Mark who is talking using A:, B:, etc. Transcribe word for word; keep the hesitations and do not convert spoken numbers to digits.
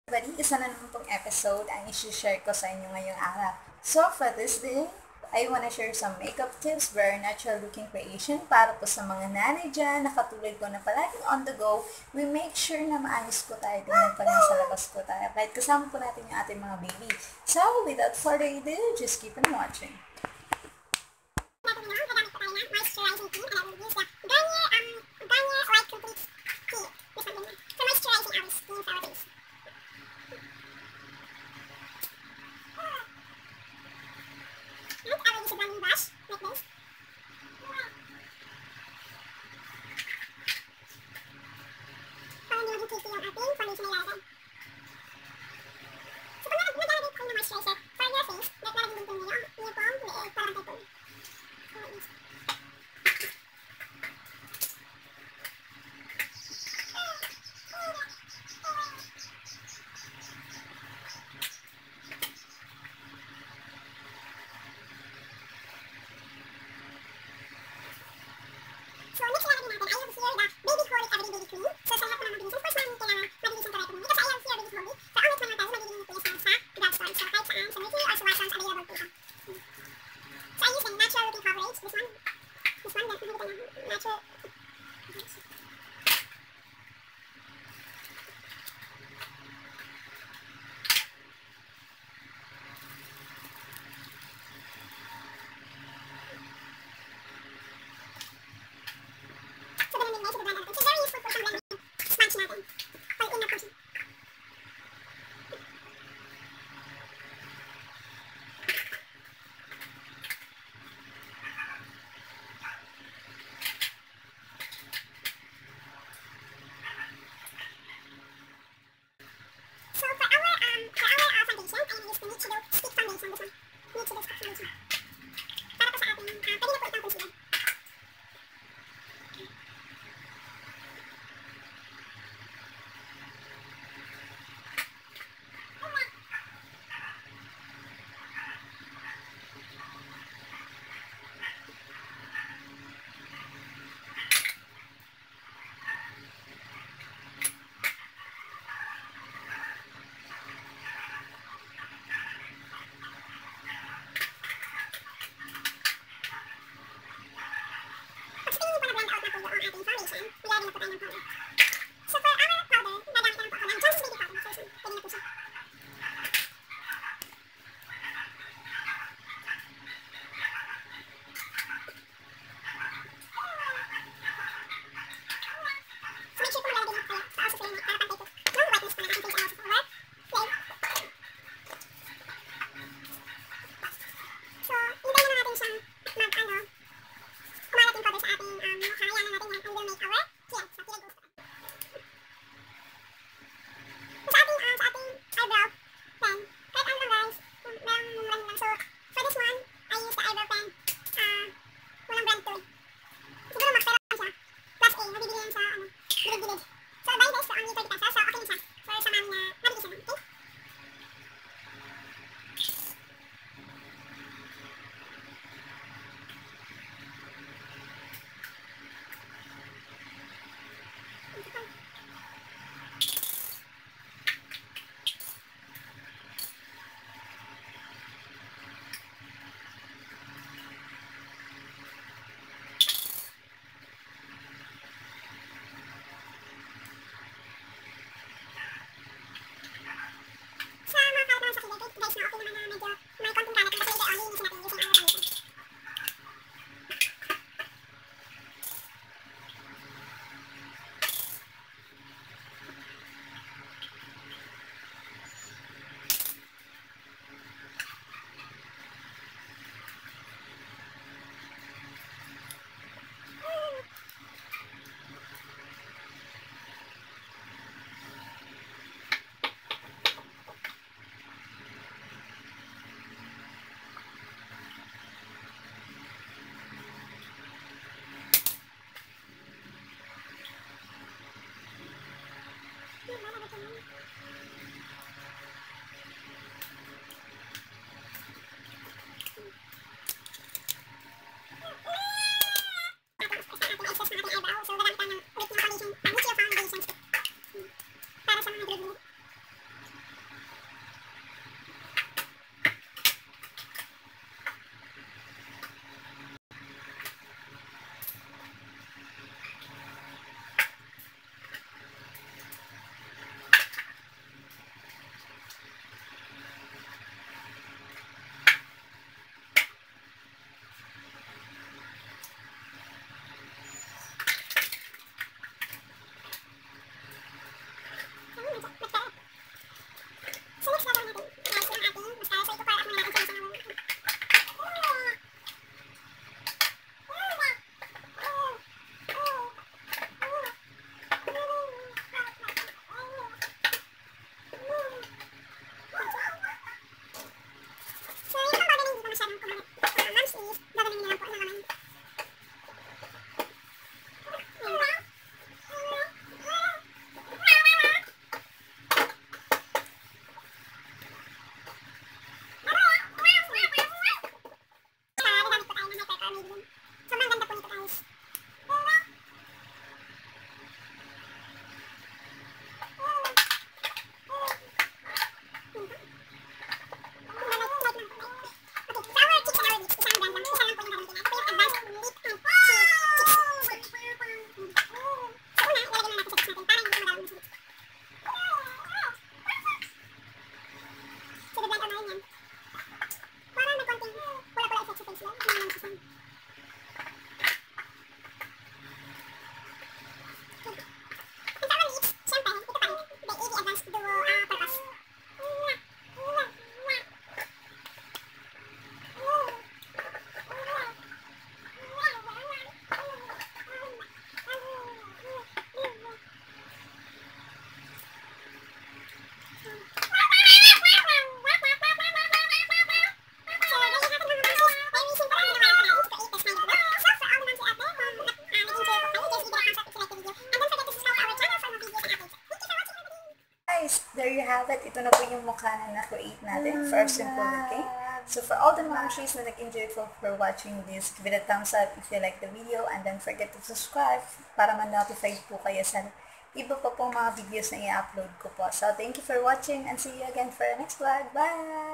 A: Everybody, isa na naman pong episode ang isi-share ko sa inyo ngayong araw. So, for this day, I wanna share some makeup tips, very natural looking creation para po sa mga nanay dyan na katulad ko na palaging on the go. We make sure na maayos po tayo, tingnan pa rin sa labas po tayo. Kahit kasama po natin yung ating mga baby. So, without further ado, just keep on watching. Moisturizing cream, and I will use the Garnier, um, Garnier White Complete Tea. This one, for moisturizing our skin for our face. And I will use a blending brush, like this. Para hindi maging cakey yung ating foundation na ilalagay. So, pag naglalagay kayo ng moisturizer for your face, naglalagay din po nyo yung pong leeg para antay-pong. So, next ilalagay natin, I have here the Baby Holy Everyday Baby Cream. So, sa lahat po ng mabilis, of course, namin kailangan mabilis yung correct mo. Kasi I have here Baby Holy. So, ang next naman tayo, mabilis po sa drugstore. So, kahit saan, sa Mercury or sa Watsons, available po siya. So, I'm using natural looking coverage. This one. This one, then, nakikita na. Natural. there you have it. Ito na po yung mukha na na-create natin for our simple looking. So for all the Momshies na nag-enjoy for, for watching this, give it a thumbs up if you like the video, and then forget to subscribe para ma-notify po kayo sa iba pa pong mga videos na i-upload ko po. So thank you for watching and see you again for our next vlog. Bye!